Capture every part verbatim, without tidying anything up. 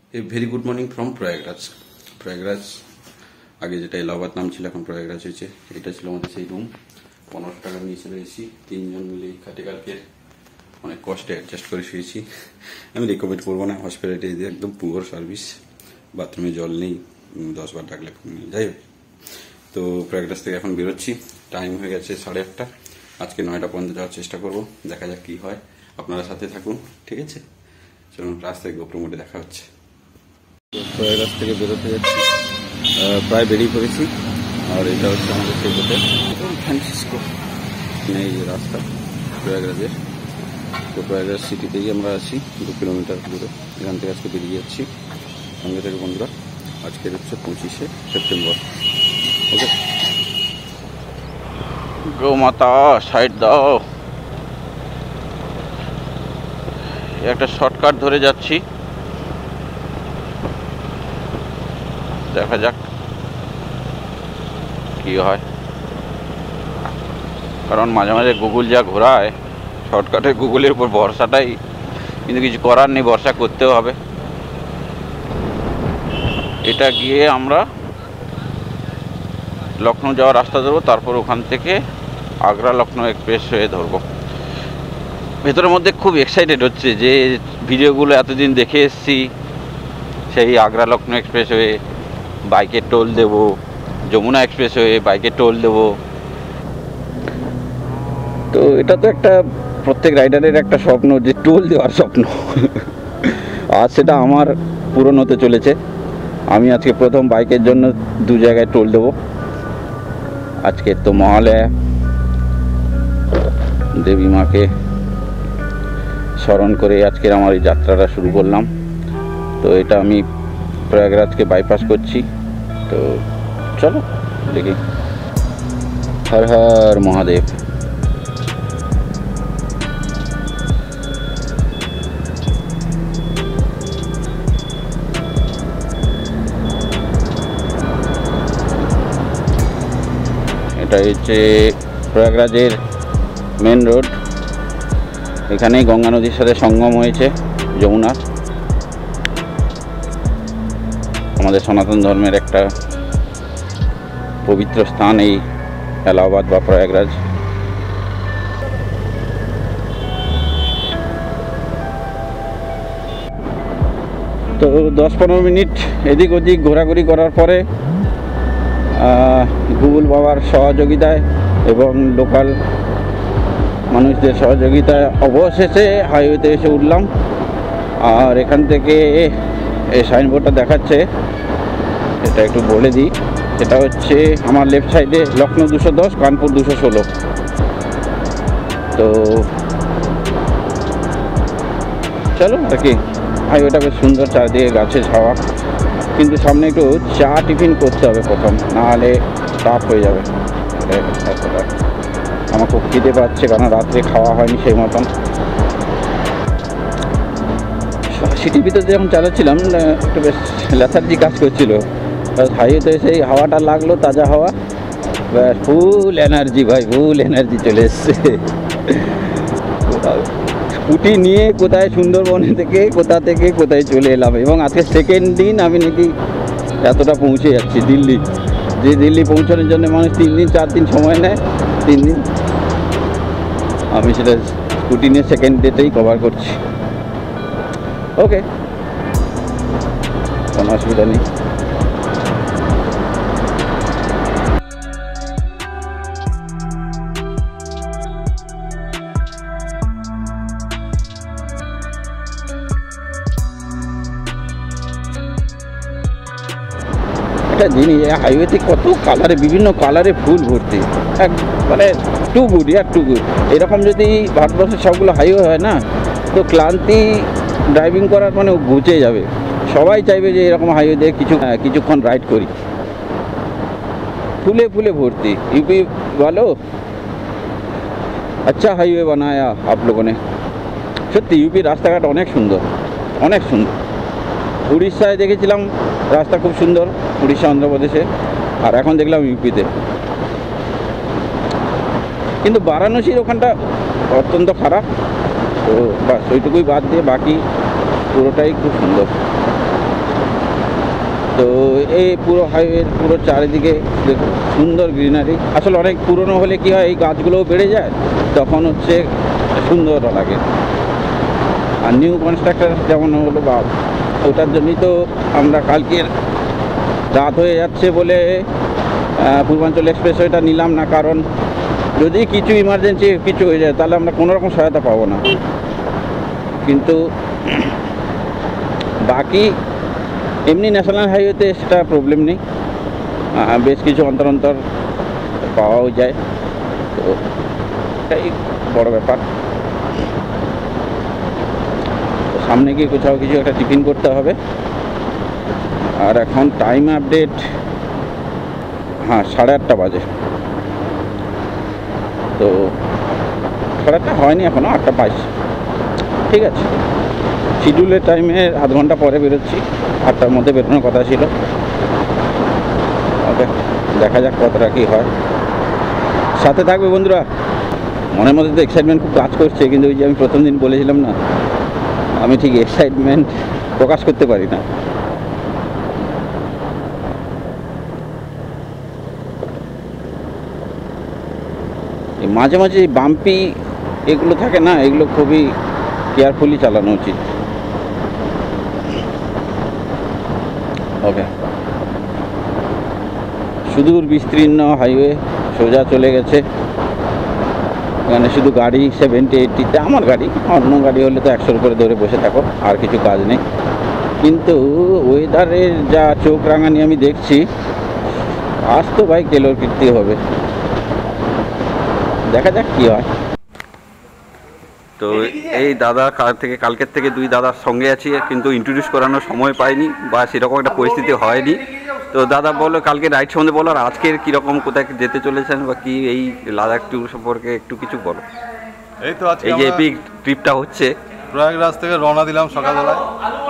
A very good morning from Prayagraj. Prayagraj आगे যেটা এলাহাবাদ নাম ছিল এখন প্রয়াগরাজ হয়েছে। এটা ছিল আমাদের সেই রুম। পনেরো টাকা নিয়ে চলে এসেছি, তিনজন মিলে খাটে কালকে অনেক কষ্টে অ্যাডজাস্ট করে শুয়েছি। আমি রেকমেন্ড করবো না, হসপিটালিটি একদম পুয়ার সার্ভিস, বাথরুমে জল নেই, দশ বার ডাকলে যাই হোক। তো প্রয়াগরাজ থেকে এখন বেরোচ্ছি, টাইম হয়ে গেছে সাড়ে আটটা। আজকে নয়টা পর্যন্ত যাওয়ার চেষ্টা করবো, দেখা যাক কি হয়। আপনারা সাথে থাকুন, ঠিক আছে? চলুন রাস্তায় গোপ্রো মোডে দেখা হচ্ছে। প্রয়াগরাজ থেকে বেরোতে যাচ্ছি, প্রায় বেরিয়ে পড়েছি। আর এটা হচ্ছে আমাদের সেই হোটেল ফ্রান্সিসকো, এই যে রাস্তা প্রয়াগরাজের। তো প্রয়াগরাজ সিটিতেই আমরা আছি, দু কিলোমিটার দূরে। এখান থেকে আজকে বেরিয়ে যাচ্ছি। সঙ্গে থেকে বন্ধুরা, আজকের হচ্ছে পঁচিশে সেপ্টেম্বর। ওকে, গো মাতা সাইড দাও। একটা শর্টকাট ধরে যাচ্ছি, দেখা যাক কি হয়। কারণ মাঝে মাঝে গুগল যা ঘোরায়, শর্টকাটে গুগলের উপর ভরসাটাই, কিন্তু কিছু করার নেই, ভরসা করতেও হবে। এটা গিয়ে আমরা লখনৌ যাওয়ার রাস্তা ধরবো, তারপর ওখান থেকে আগ্রা লখনৌ এক্সপ্রেস হয়ে ধরবো। ভেতরের মধ্যে খুব এক্সাইটেড হচ্ছে, যে ভিডিওগুলো এতদিন দেখে এসেছি, সেই আগ্রা লখনৌ এক্সপ্রেস হয়ে বাইকের টোল দেব, যমুনা এক্সপ্রেস হয়ে বাইকের টোল দেব। তো এটা তো একটা প্রত্যেক রাইডারের একটা স্বপ্ন, যে টোল দেওয়ার স্বপ্ন। আর সেটা আমার পূরণ হতে চলেছে। আমি আজকে প্রথম বাইকের জন্য দু জায়গায় টোল দেব। আজকে তো মহালয়া, দেবী মাকে স্মরণ করে আজকের আমার এই যাত্রাটা শুরু করলাম। তো এটা আমি প্রয়াগরাজকে বাইপাস করছি। তো চলো দেখি। হর হর মহাদেব। এটা হচ্ছে প্রয়াগরাজের মেন রোড। এখানেই গঙ্গা নদীর সাথে সঙ্গম হয়েছে যমুনার। আমাদের সনাতন ধর্মের একটা পবিত্র স্থান এই এলাহাবাদ বা প্রয়াগরাজ। তো দশ পনেরো মিনিট এদিক ওদিক ঘোরাঘুরি করার পরে গুগল বাবার সহযোগিতায় এবং লোকাল মানুষদের সহযোগিতায় অবশেষে হাইওয়েতে এসে উঠলাম। আর এখান থেকে এই সাইনবোর্ডটা দেখাচ্ছে, এটা একটু বলে দিই। সেটা হচ্ছে আমার লেফট সাইডে লখনৌ দুশো দশ, কানপুর দুশো ষোলো। তো চলো আর কি, হাইওয়েটা বেশ সুন্দর, চারদিকে গাছের ছাওয়া। কিন্তু সামনে একটু চা টিফিন করতে হবে প্রথম, নাহলে টাফ হয়ে যাবে। আমার খুব খিদে পাচ্ছে, কারণ রাত্রে খাওয়া হয়নি সেই মতন। সিটিভিতে যখন চালাচ্ছিলাম একটু বেশ লেথার্জি কাজ করছিল। হাইওয়েতে সেই হাওয়াটা লাগলো, তাজা হাওয়া, ব্যাস ফুল এনার্জি ভাই, ফুল এনার্জি চলে এসছে। স্কুটি নিয়ে কোথায় সুন্দরবনে থেকে কোথা থেকে কোথায় চলে এলাম। এবং আজকে সেকেন্ড দিন আমি নাকি এতটা পৌঁছে যাচ্ছি দিল্লি। যে দিল্লি পৌঁছানোর জন্য মানুষ তিন দিন চার দিন সময় নেয়, তিন দিন আমি সেটা স্কুটি নিয়ে সেকেন্ড ডেতেই কভার করছি। ওকে, কোনো অসুবিধা নেই। একটা জিনিস, হাইওয়েতে কত কালারে, বিভিন্ন কালারে ফুল ভর্তি, এক মানে টু গুড, ইয়ার টু গুড। এরকম যদি ভারতবর্ষের সবগুলো হাইওয়ে হয় না, তো ক্লান্তি ড্রাইভিং করার মানে ঘুচে যাবে। সবাই চাইবে যে এরকম হাইওয়েতে কিছু কিছুক্ষণ রাইড করি। ফুলে ফুলে ভর্তি। ইউপি ভালো, আচ্ছা হাইওয়ে বানায়া আপ লোগোं ने। সত্যি ইউপির রাস্তাঘাট অনেক সুন্দর, অনেক সুন্দর। উড়িষ্যায় দেখেছিলাম রাস্তা খুব সুন্দর, উড়িষ্যা অন্ধ্রপ্রদেশে, আর এখন দেখলাম ইউপিতে। কিন্তু বারাণসীর ওখানটা অত্যন্ত খারাপ। তো বাস ওইটুকুই বাদ দিয়ে বাকি পুরোটাই খুব সুন্দর। তো এই পুরো হাইওয়ের পুরো চারিদিকে দেখুন সুন্দর গ্রিনারি। আসলে অনেক পুরনো হলে কি হয়, এই গাছগুলোও বেড়ে যায়, তখন হচ্ছে সুন্দর লাগে। আর নিউ কনস্ট্রাকচার যেমন হলো বা ওটার জন্যই তো আমরা কালকের রাত হয়ে যাচ্ছে বলে পূর্বাঞ্চল এক্সপ্রেসওয়েটা নিলাম না, কারণ যদি কিছু ইমার্জেন্সি কিছু হয়ে যায় তাহলে আমরা কোনো রকম সহায়তা পাবো না। কিন্তু বাকি এমনি ন্যাশনাল হাইওয়েতে সেটা প্রবলেম নেই, বেশ কিছু অন্তর অন্তর পাওয়াও যায়, তো এটাই বড় ব্যাপার। সামনে গিয়ে কোথাও কিছু একটা টিফিন করতে হবে। আর এখন টাইম আপডেট হ্যাঁ সাড়ে আটটা বাজে, তো সাড়ে আটটা হয়নি এখনও, আটটা বাইশ। ঠিক আছে, শিডিউলের টাইমে আধ ঘন্টা পরে বেরোচ্ছি, আটটার মধ্যে বেরোনোর কথা ছিল। ওকে, দেখা যাক কতটা কী হয়। সাথে থাকবে বন্ধুরা। মনের মধ্যে তো এক্সাইটমেন্ট খুব কাজ করছে, কিন্তু ওই যে আমি প্রথম দিন বলেছিলাম না, আমি ঠিক এক্সাইটমেন্ট প্রকাশ করতে পারি না। মাঝে মাঝে বাম্পি এগুলো থাকে না, এগুলো খুবই কেয়ারফুলি চালানো উচিত। ওকে, সুদূর বিস্তীর্ণ হাইওয়ে সোজা চলে গেছে। এখানে শুধু গাড়ি সেভেন্টি এইটিতে, আমার গাড়ি, অন্য গাড়ি হলে তো একশোর উপরে ধরে বসে থাকো, আর কিছু কাজ নেই। কিন্তু ওয়েদারের যা চোখ রাঙানি আমি দেখছি, আজ তো ভাই কেলোর কীর্তি হবে। দেখা যাক কী হয়। তো এই দাদা কাল থেকে কালকের থেকে দুই দাদার সঙ্গে আছি, কিন্তু ইন্ট্রোডিউস করানোর সময় পাইনি বা সেরকম একটা পরিস্থিতি হয়নি। তো দাদা বলো কালকে রাইড সম্বন্ধে বলো, আর আজকের কীরকম কোথায় যেতে চলেছেন বা কি এই লাদাখ ট্যুর সম্পর্কে একটু কিছু বলো। এই তো আজকে এই যে এপিক ট্রিপটা হচ্ছে, প্রয়াগরাজ থেকে রওনা দিলাম সকালবেলায়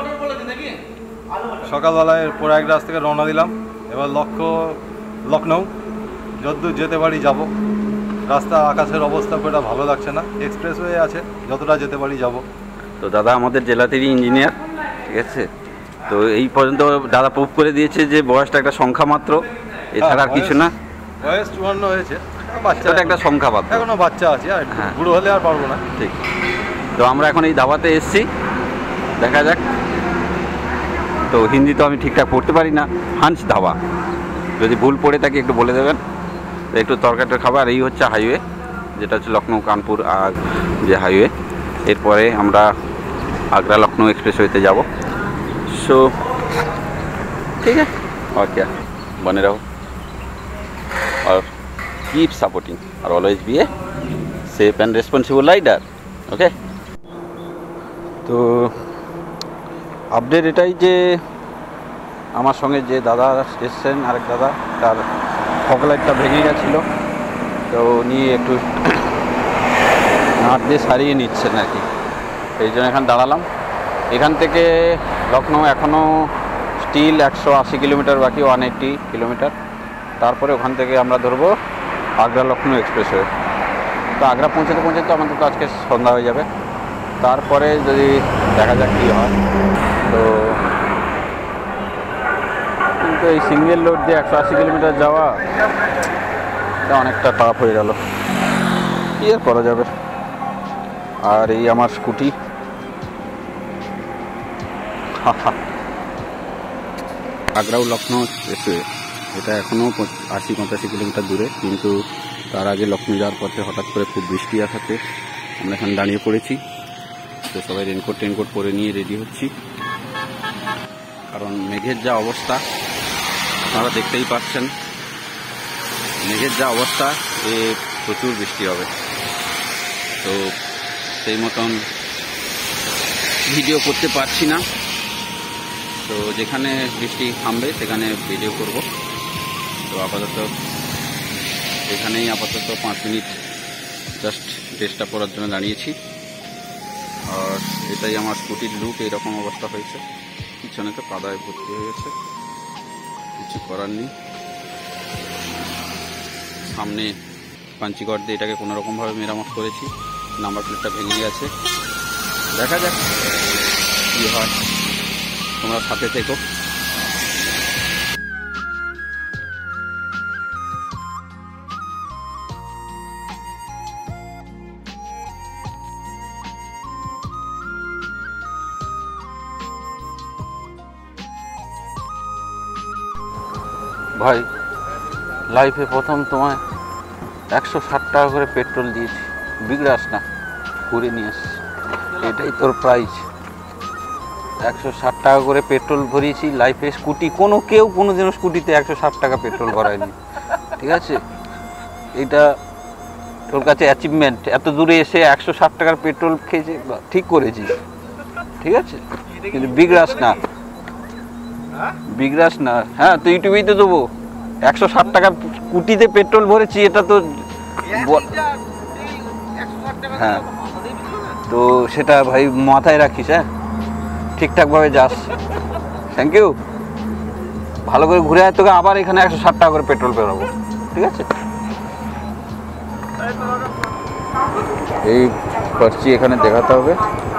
সকালবেলায় প্রয়াগরাজ থেকে রওনা দিলাম। এবার লক্ষ্য লখনৌ, যতদূর যেতে পারি যাব। রাস্তা আকাশের অবস্থা খুব একটা ভালো লাগছে না, এক্সপ্রেসওয়ে আছে, যতটা যেতে পারি যাব। তো দাদা আমাদের জেলাতেরই ইঞ্জিনিয়ার, ঠিক আছে। তো এই পর্যন্ত দাদা প্রুভ করে দিয়েছে যে বয়সটা একটা সংখ্যা মাত্র, এছাড়া আর কিছু না। বয়স চুয়ান্ন হয়েছে, বাচ্চা একটা সংখ্যা মাত্র, এখনো বাচ্চা আছে, আর বুড়ো হলে আর পারবো না। ঠিক। তো আমরা এখন এই দাবাতে এসছি, দেখা যাক। তো হিন্দি তো আমি ঠিকঠাক পড়তে পারি না, হান্স ধাবা, যদি ভুল পড়ে থাকি একটু বলে দেবেন। তো একটু তরকারিটা খাবার। এই হচ্ছে হাইওয়ে, যেটা হচ্ছে লখনৌ কানপুর আর যে হাইওয়ে। এরপরে আমরা আগ্রা লখনৌ এক্সপ্রেসওয়েতে যাব। সো ঠিক আছে, और क्या, बने रहो और कीप सपोर्टिंग और always be a safe and responsible rider. Okay, তো আপডেট এটাই যে আমার সঙ্গে যে দাদা এসছেন, আরেক দাদা, তার ফগ লাইটটা ভেঙে গেছিলো, তো উনি একটু নাট দিয়ে সারিয়ে নিচ্ছেন আর কি। এই জন্য এখানে দাঁড়ালাম। এখান থেকে লখনৌ এখনও স্টিল একশো আশি কিলোমিটার বাকি, ওয়ান এইট্টি কিলোমিটার। তারপরে ওখান থেকে আমরা ধরবো আগ্রা লখনৌ এক্সপ্রেসওয়ে। তো আগ্রা পৌঁছাতে পৌঁছাতে আমাদের তো আজকে সন্ধ্যা হয়ে যাবে। তারপরে যদি দেখা যাক কী হয়। তো কিন্তু এই সিঙ্গেল লোড দিয়ে একশো আশি কিলোমিটার যাওয়া এটা অনেকটা টাফ হয়ে গেল, কী আর করা যাবে। আর এই আমার স্কুটি, আগ্রা ও লখনৌ এক্সপ্রেসওয়ে, এটা এখনও আশি পঁচাশি কিলোমিটার দূরে, কিন্তু তার আগে লখনৌ যাওয়ার পথে হঠাৎ করে খুব বৃষ্টি আসাতে আমরা এখানে দাঁড়িয়ে পড়েছি। তো সবাই রেনকোট টেনকোট পরে নিয়ে রেডি হচ্ছি, কারণ মেঘের যা অবস্থা আপনারা দেখতেই পাচ্ছেন। মেঘের যা অবস্থা, এ প্রচুর বৃষ্টি হবে। তো সেই মতন ভিডিও করতে পারছি না। তো যেখানে বৃষ্টি থামবে সেখানে ভিডিও করব। তো আপাতত এখানেই আপাতত পাঁচ মিনিট জাস্ট ড্রেসটা পরার জন্য দাঁড়িয়েছি। আর এটাই আমার স্কুটির লুক, এইরকম অবস্থা হয়েছে। পিছনে তো কাদায় ভর্তি হয়ে গেছে, কিছু করার নেই। সামনে পাঞ্চিগড় দিয়ে এটাকে কোনোরকমভাবে মেরামত করেছি, নাম্বার প্লেটটা ভেঙে গেছে। দেখা যাক কী হয়, তোমরা সাথে থেকো। ভাই লাইফে প্রথম তোমায় একশো ষাট টাকা করে পেট্রোল দিয়েছি, বিগড়াস না, ঘুরে নিয়ে আসছি, এটাই তোর প্রাইজ। একশো ষাট টাকা করে পেট্রোল ভরিয়েছি লাইফে। স্কুটি কোনো কেউ কোনো দিনও স্কুটিতে একশো ষাট টাকা পেট্রোল ভরায়নি, ঠিক আছে? এটা তোর কাছে অ্যাচিভমেন্ট, এত দূরে এসে একশো ষাট টাকার পেট্রোল খেয়েছে, ঠিক করেছিস, ঠিক আছে? কিন্তু বিগড়াস না, বিগড়াস না। হ্যাঁ, তো ইউটিউবেই তো দেবো একশো ষাট টাকা স্কুটিতে পেট্রোল ভরেছি, এটা তো হ্যাঁ, তো সেটা ভাই মাথায় রাখিস। হ্যাঁ, ঠিকঠাকভাবে যাস। Thank you. ভালো করে ঘুরে আয়, তোকে আবার এখানে একশো ষাট টাকা করে পেট্রোল বেরোবো, ঠিক আছে? এই পার্চি এখানে দেখাতে হবে।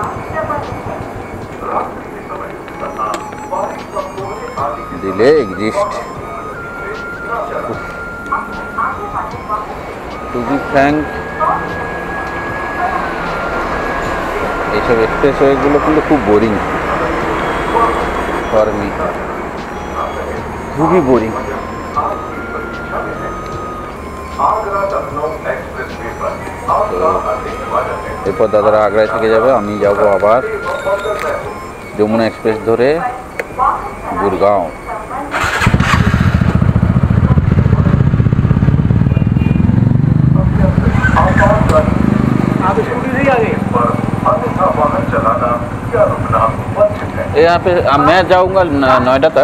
দিলে এক্সিস্ট। টু বি ফ্র্যাঙ্ক, এইসব এক্সপ্রেস ওয়েগুলো কিন্তু খুব বোরিং ফর মি, খুবই বোরিং। এরপর দাদারা আগ্রায় থেকে যাবে, আমি যাব আবার যমুনা এক্সপ্রেস ধরে গুরগাঁও। यहाँ पे मैं जाऊंगा नोएडा तक,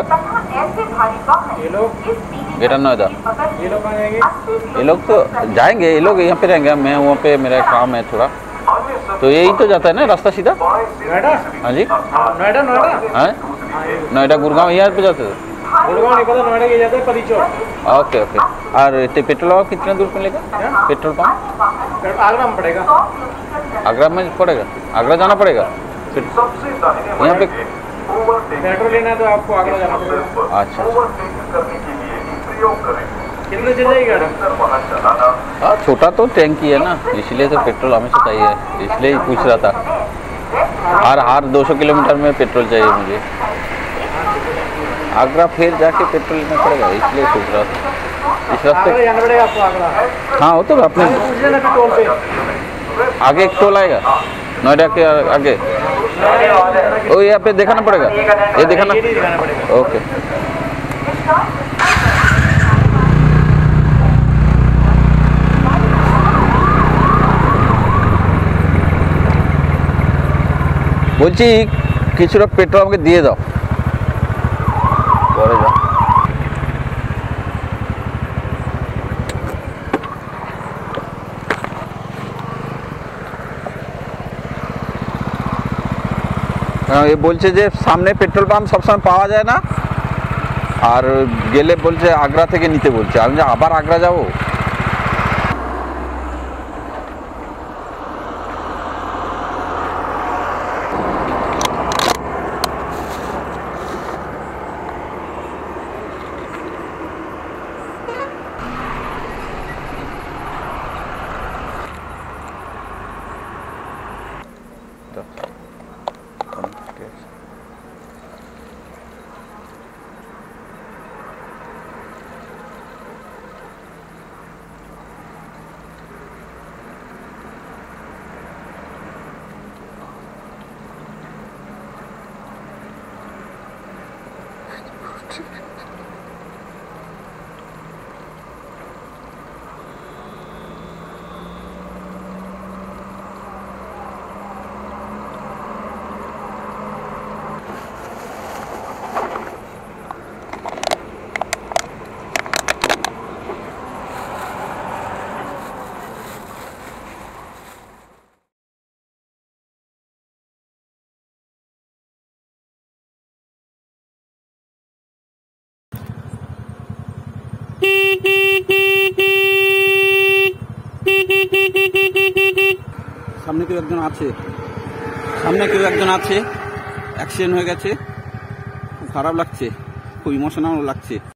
ग्रेटर नोएडा। ये लोग तो जाएंगे, ये लोग यहाँ पे रहेंगे, मैं वहाँ पे मेरा काम है थोड़ा, तो यही तो जाता है ना रास्ता सीधा? नोएडा? हाँ जी, नोएडा नोएडा हाँ, नोएडा गुड़गांव यहाँ पे जाते थे। गुड़गांव नहीं पता, नोएडा के जाते हैं परिचय। Okay okay. और पेट्रोल पंप कितने दूर पे लेगा? पेट्रोल पंप आगरा में पड़ेगा। आगरा में पड़ेगा? आगरा जाना पड़ेगा? यहाँ पे पेट्रोल लेना है तो आपको आगरा जाना पड़ेगा। अच्छा, कितने चल जाएगी गाड़ी? हाँ, छोटा तो टैंकी है ना, इसलिए तो पेट्रोल हमेशा चाहिए, इसलिए ही पूछ रहा था। हर हर दो सौ किलोमीटर में पेट्रोल चाहिए मुझे। आगरा फिर जाके पेट्रोल लेना पड़ेगा, इसलिए सोच रहा था इस रास्ते जाना पड़ेगा आपको आगरा। हाँ, वो तो अपने आगे एक टोल आएगा नोएडा के आगे, वो यहाँ पे दिखाना पड़ेगा, ये दिखाना। ओके। বলছি কিছুটা পেট্রোল আমাকে দিয়ে দাও, পরে যাও। ये বলছে যে সামনে পেট্রোল পাম্প সবসময় পাওয়া যায় না, আর গেলে বলছে আগ্রা থেকে নিতে বলছে। আমি আবার আগ্রা যাবো? সামনে কেউ একজন আছে, সামনে কেউ একজন আছে, অ্যাক্সিডেন্ট হয়ে গেছে, খুব খারাপ লাগছে, খুব ইমোশনাল লাগছে।